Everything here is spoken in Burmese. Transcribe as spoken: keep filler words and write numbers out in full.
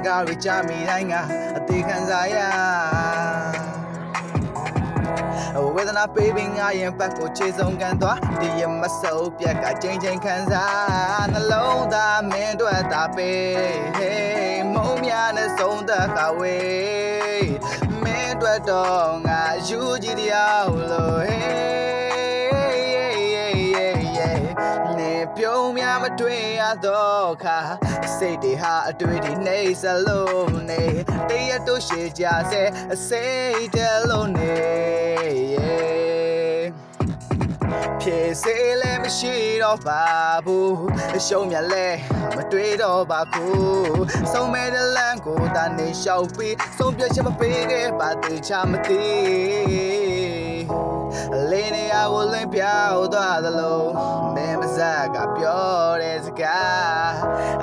ကားတွေကြားမိတိုင်းကအသေးခံစားရဝေဒနာပေးပြီးငါရင်ပတ်ကိုခြေဆုံးကန်သွားဒီရမစုပ်ပြက်ကချိန်ချိန်ခံစားနှလုံးသားမင်းတို့တာပေးဟေးမုံများနဲ့ဆုံးသက်ခါဝေးမင်းတို့တော့ငါယူကြည့်တရားလို့ဟေးနေပြုံးများမတွေ့ရတော့ခါစိတ်တွေဟာအတွေ့တွေနှိမ့်စလို့နေတရတို့ရှိကြစေအစိတ်တလုံးနေဖြည့်စေလည်းမရှိတော့ပါဘူးအရှုံးမြလဲမတွေ့တော့ပါဘူးဆုံးမဲ့တဲ့လမ်းကိုတာနေလျှောက်ပြီးဆုံးပြချက်မပေးခဲ့ပါသေးချမသိလေးနေရာကိုလင်းပြောင်းသွားသလိုမင်းမစကပြောတဲ့စကား